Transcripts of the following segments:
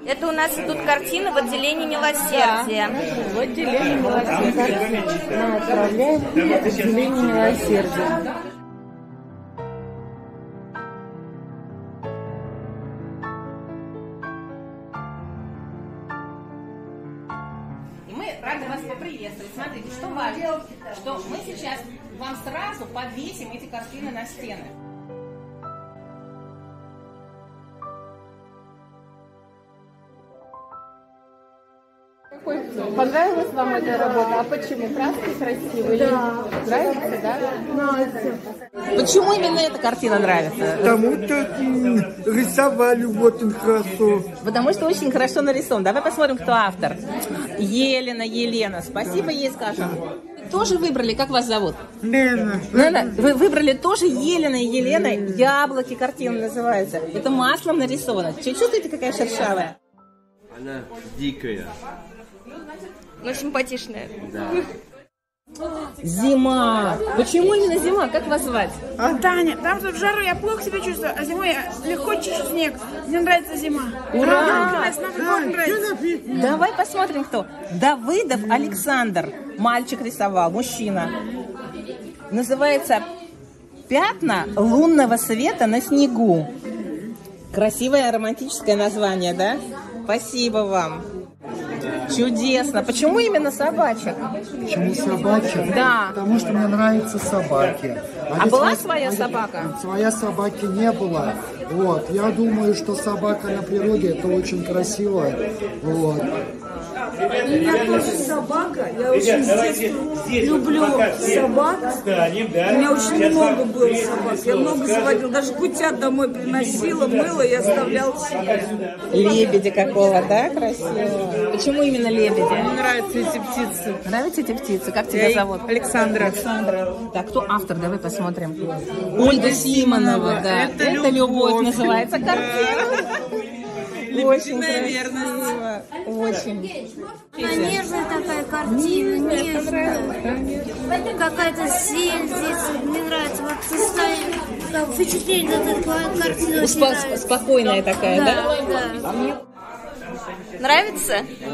Это у нас идут картины в отделении милосердия. Да, в отделении милосердия. Мы отправляем в отделение милосердия. И мы рады вас поприветствовать. Смотрите, что важно, что мы сейчас вам сразу повесим эти картины на стены. Понравилась вам эта работа? А почему? Краски красивые? Да. Нравится, да? Нравится. Почему именно эта картина нравится? Потому что рисовали очень хорошо. Потому что очень хорошо нарисован. Давай посмотрим, кто автор. Елена. Спасибо ей скажем. Тоже выбрали, как вас зовут? Лена. Вы выбрали тоже Елена и Елена. Яблоки картина называется. Это маслом нарисовано. Чувствуете, какая шершавая? Она дикая. Но симпатичная. Да. Зима. Почему именно зима? Как вас звать? Таня, там в жару я плохо себя чувствую, а зимой я легко чищу снег. Мне нравится зима. Ура! Нравится. Давай посмотрим, кто. Давыдов Александр. Мальчик рисовал, мужчина. Называется «Пятна лунного света на снегу». Красивое романтическое название, да? Спасибо вам. Чудесно. Почему именно собачек? Почему собачек? Да. Потому что мне нравятся собаки. А была своя собака? Своя собаки не было. Вот. Я думаю, что собака на природе это очень красиво. Вот. У меня тоже собака. Я очень с детства люблю собак. У меня очень много было собак. Я много заводила. Даже кутят домой приносила, мыла и оставляла себе. Лебедя какого, да, красивого? Почему именно лебедя? Мне нравятся эти птицы. Нравятся эти птицы? Как тебя зовут? Александра. Александра. Так, кто автор? Давай посмотрим. Ольга Симонова, да. Это любовь называется картина. Очень красиво. Очень. Нежная такая картина, нежная. Какая-то сель здесь. Мне нравится. Вот состояние, впечатление от этой картины очень нравится. Спокойная такая, да? Да. Нравится?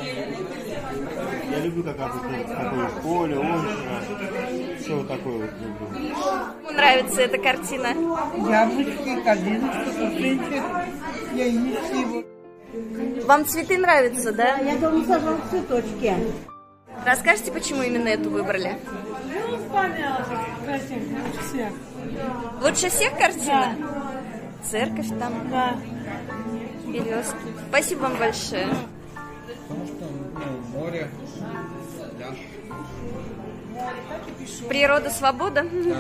Я люблю такое поле, озеро. Все вот такое вот люблю. Кому нравится эта картина? Яблочки, калина, что-то я не его. Вам цветы нравятся, да? Я дома сажала цветочки. Расскажите, почему именно эту выбрали? Лучше всех картина? Церковь там. Да. Березки. Спасибо вам большое. Потому что море, пляж. Природа, свобода?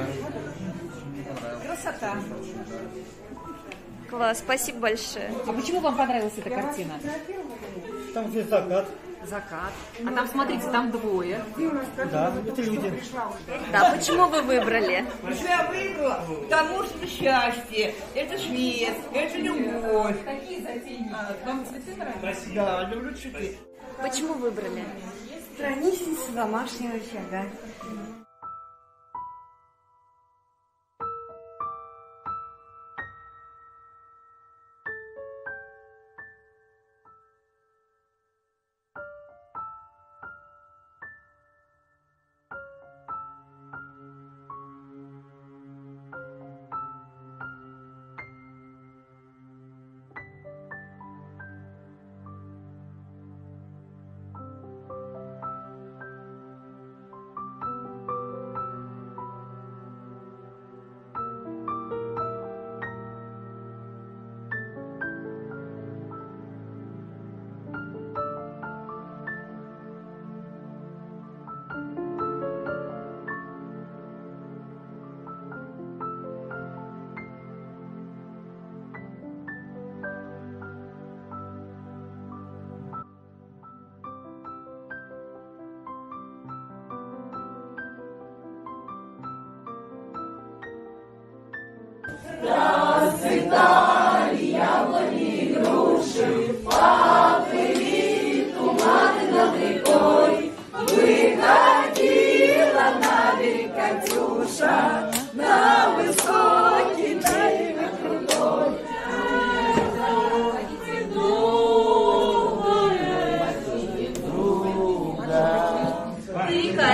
Красота. Класс, спасибо большое. А почему вам понравилась эта картина? Там здесь закат. Закат. А там, смотрите, там двое. Да, это люди. Да, почему вы выбрали? Я выбрала, потому что счастье, это свет, это любовь. Какие затейники? Вам цветы нравятся? Да, люблю цветы. Почему выбрали? Страницы домашнего очага.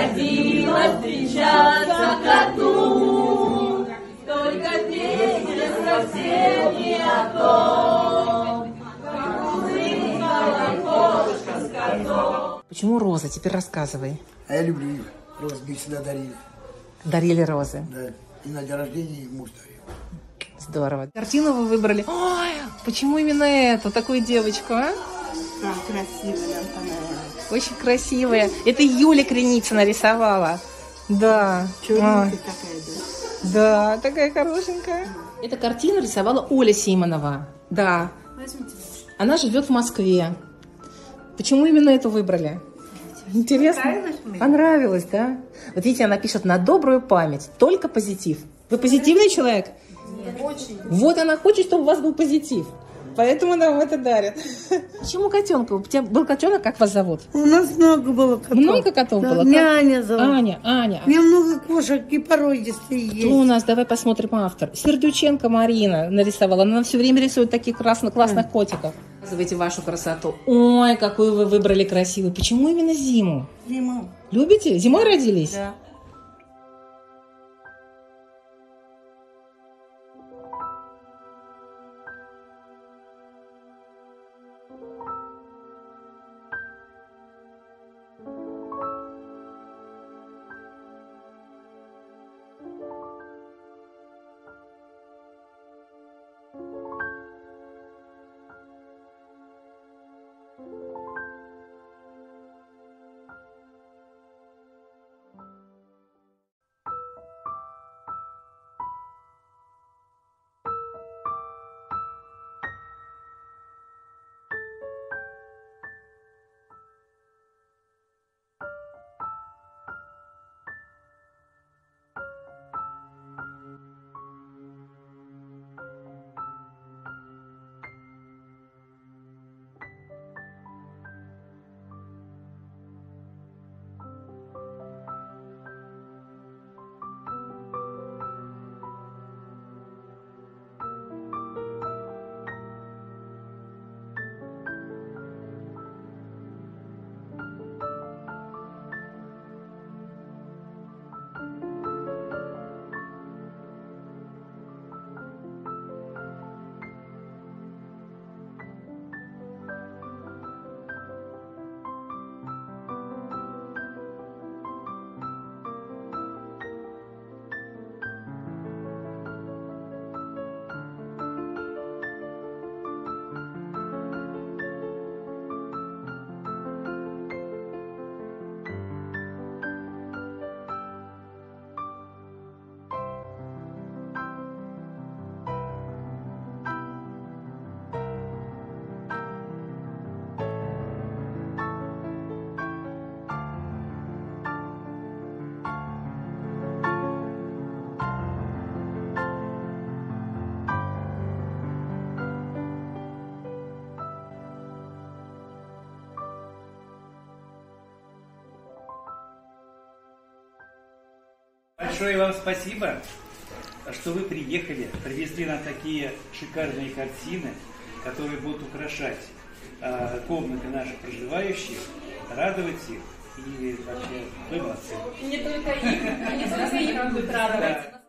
ходила встречаться коту, только песня совсем не о том. Кошка с котом. Почему розы? Теперь рассказывай. А я люблю их. Розы мне всегда дарили. Дарили розы? Да. И на день рождения муж дарил. Здорово. Картину вы выбрали. Ой, почему именно эту, такую девочку, а? Да, красивая, нам понравилась. Очень красивая. Это Юля Криницына рисовала. Да. Черненькая такая, да. Да, такая хорошенькая. Эту картину рисовала Оля Симонова. Да. Она живет в Москве. Почему именно эту выбрали? Интересно? Понравилось, да? Вот видите, она пишет: на добрую память, только позитив. Вы позитивный человек? Нет. Очень. Вот она хочет, чтобы у вас был позитив. Поэтому нам это дарят. Почему котенка? У тебя был котенок, как вас зовут? У нас много было котов. Много котов да, было? Меня Аня зовут. Аня. У меня много кошек и породистые есть. Кто у нас? Давай посмотрим автор. Сердюченко Марина нарисовала. Она все время рисует таких классных котиков. Показывайте вашу красоту. Ой, какую вы выбрали красивую. Почему именно зиму? Зиму. Любите? Зимой родились? Да. Большое вам спасибо, что вы приехали, привезли нам такие шикарные картины, которые будут украшать комнаты наших проживающих, радовать их и вообще вы молодцы. И не только их, будут радовать.